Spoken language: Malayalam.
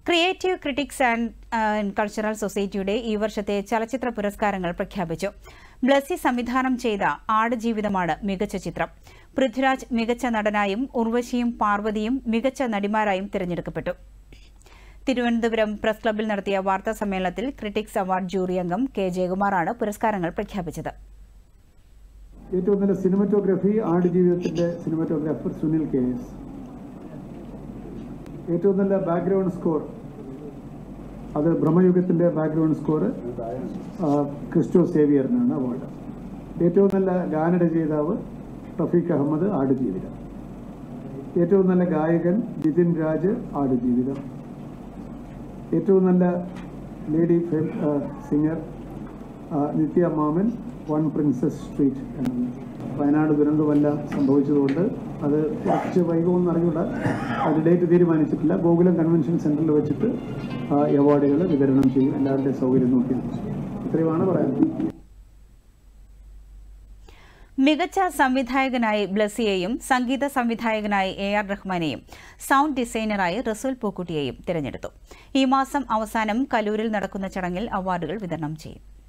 ക്രിയേറ്റീവ് ക്രിറ്റിക്സ് ആൻഡ് കൾച്ചറൽ സൊസൈറ്റിയുടെ ഈ വർഷത്തെ ചലച്ചിത്ര പുരസ്കാരങ്ങൾ പ്രഖ്യാപിച്ചു. ബ്ലസ്സി സംവിധാനം ചെയ്ത ആടുജീവിതമാണ് മികച്ച ചിത്രം. പൃഥ്വിരാജ് മികച്ച നടനായും ഉർവശിയും പാർവതിയും മികച്ച നടിമാരായും തിരഞ്ഞെടുക്കപ്പെട്ടു. തിരുവനന്തപുരം പ്രസ് ക്ലബ്ബിൽ നടത്തിയ വാർത്താ സമ്മേളനത്തിൽ ക്രിറ്റിക്സ് അവാർഡ് ജൂറി അംഗം കെ ജയകുമാറാണ് പുരസ്കാരങ്ങൾ പ്രഖ്യാപിച്ചത്. ഏറ്റവും നല്ല സിനിമറ്റോഗ്രാഫി ആടുജീവിതത്തിന്റെ സിനിമറ്റോഗ്രാഫർ സുനിൽ KS. ഏറ്റവും നല്ല ബാക്ക്ഗ്രൗണ്ട് സ്കോർ അത് ബ്രഹ്മയുഗത്തിന്റെ ബാക്ക്ഗ്രൗണ്ട് സ്കോർ ക്രിസ്റ്റോ സേവിയറിനാണ് അവാർഡ്. ഏറ്റവും നല്ല ഗാനരചയിതാവ് റഫീഖ് അഹമ്മദ് ആടുജീവിതം. ഏറ്റവും നല്ല ഗായകൻ ജിതിൻ രാജ് ആടുജീവിതം. ഏറ്റവും നല്ല ലേഡി സിംഗർ നിത്യ മാമൻ വൺ പ്രിൻസസ് സ്ട്രീറ്റ് എന്നാണ്. വയനാട് ദുരന്തമെല്ലാം സംഭവിച്ചതുകൊണ്ട് അത് കുറച്ച് വൈകുമെന്ന് അറിഞ്ഞൂട, അത് ഡേറ്റ് തീരുമാനിച്ചിട്ടില്ല. ഗോകുലം കൺവെൻഷൻ സെന്ററിൽ വെച്ചിട്ട് അവാർഡുകൾ വിതരണം ചെയ്യും, എല്ലാവരുടെയും സൗകര്യം നോക്കി. ഇത്രയുമാണ് പറയാനുള്ളത്. മികച്ച സംവിധായകനായി ബ്ലസ്സിയെയും സംഗീത സംവിധായകനായി AR റഹ്മാനെയും സൗണ്ട് ഡിസൈനറായി റസൂൽ പൂക്കുട്ടിയെയും തിരഞ്ഞെടുത്തു. ഈ മാസം അവസാനം കലൂരിൽ നടക്കുന്ന ചടങ്ങിൽ അവാർഡുകൾ വിതരണം ചെയ്യും.